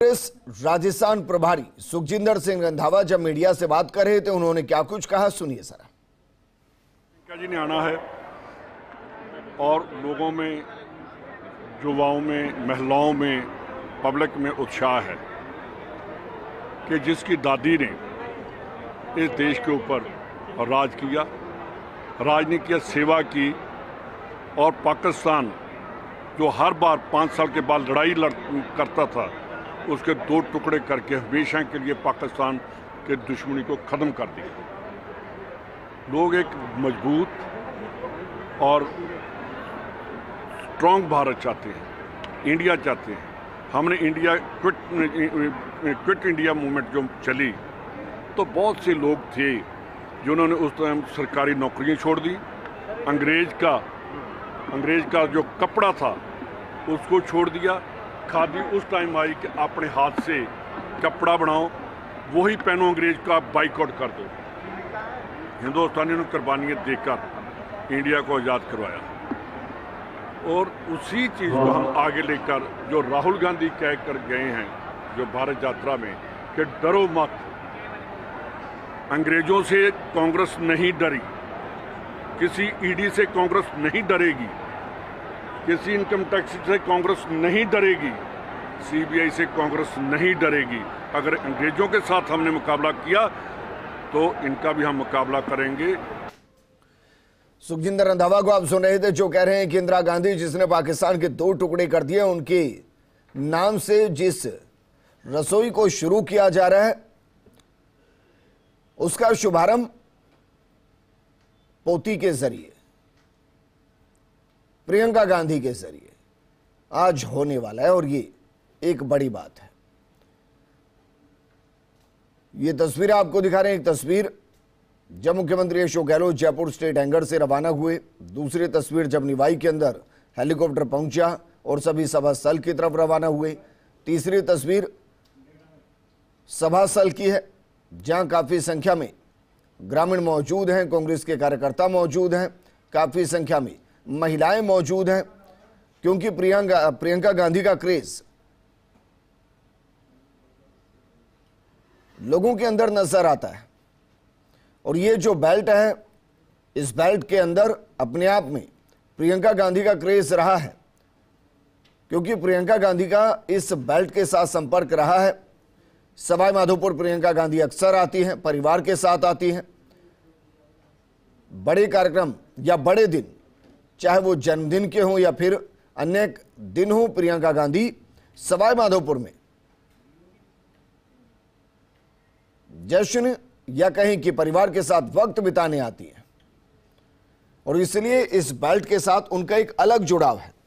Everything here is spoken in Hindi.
कांग्रेस राजस्थान प्रभारी सुखजिंदर सिंह रंधावा जब मीडिया से बात कर रहे थे, उन्होंने क्या कुछ कहा, सुनिए सर। जी ने आना है और लोगों में, युवाओं में, महिलाओं में, पब्लिक में उत्साह है कि जिसकी दादी ने इस देश के ऊपर राज किया, राजनीति की सेवा की और पाकिस्तान जो हर बार 5 साल के बाद लड़ाई करता था, उसके 2 टुकड़े करके हमेशा के लिए पाकिस्तान के दुश्मनी को ख़त्म कर दिया। लोग एक मजबूत और स्ट्रॉन्ग भारत चाहते हैं, इंडिया चाहते हैं। हमने इंडिया क्विट इंडिया मूवमेंट जो चली, तो बहुत से लोग थे जिन्होंने उस टाइम सरकारी नौकरियां छोड़ दी, अंग्रेज का जो कपड़ा था उसको छोड़ दिया। खादी उस टाइम आई कि अपने हाथ से कपड़ा बनाओ, वही पहनो, अंग्रेज का बाइकआउट कर दो। हिंदुस्तानियों ने कुर्बानियाँ देकर इंडिया को आज़ाद करवाया और उसी चीज़ को हम आगे लेकर जो राहुल गांधी कह कर गए हैं जो भारत यात्रा में कि डरो मत, अंग्रेजों से कांग्रेस नहीं डरी, किसी ईडी से कांग्रेस नहीं डरेगी, किसी इनकम टैक्स से कांग्रेस नहीं डरेगी, सीबीआई से कांग्रेस नहीं डरेगी। अगर अंग्रेजों के साथ हमने मुकाबला किया तो इनका भी हम मुकाबला करेंगे। सुखजिंदर रंधावा को आप सुन रहे थे, जो कह रहे हैं कि इंदिरा गांधी जिसने पाकिस्तान के 2 टुकड़े कर दिए, उनके नाम से जिस रसोई को शुरू किया जा रहा है उसका शुभारंभ पोती के जरिए, प्रियंका गांधी के जरिए आज होने वाला है और ये एक बड़ी बात है। ये तस्वीर आपको दिखा रहे हैं, एक तस्वीर जब मुख्यमंत्री अशोक गहलोत जयपुर स्टेट हैंगर से रवाना हुए, दूसरी तस्वीर जब निवाई के अंदर हेलीकॉप्टर पहुंचा और सभी सभा स्थल की तरफ रवाना हुए, तीसरी तस्वीर सभा स्थल की है जहां काफी संख्या में ग्रामीण मौजूद हैं, कांग्रेस के कार्यकर्ता मौजूद हैं, काफी संख्या में महिलाएं मौजूद हैं, क्योंकि प्रियंका गांधी का क्रेज लोगों के अंदर नजर आता है। और ये जो बेल्ट है, इस बेल्ट के अंदर अपने आप में प्रियंका गांधी का क्रेज रहा है, क्योंकि प्रियंका गांधी का इस बेल्ट के साथ संपर्क रहा है। सवाई माधोपुर प्रियंका गांधी अक्सर आती हैं, परिवार के साथ आती हैं। बड़े कार्यक्रम या बड़े दिन, चाहे वो जन्मदिन के हों या फिर अन्य दिन हो, प्रियंका गांधी सवाई माधोपुर में जश्न या कहीं कि परिवार के साथ वक्त बिताने आती है और इसलिए इस बेल्ट के साथ उनका एक अलग जुड़ाव है।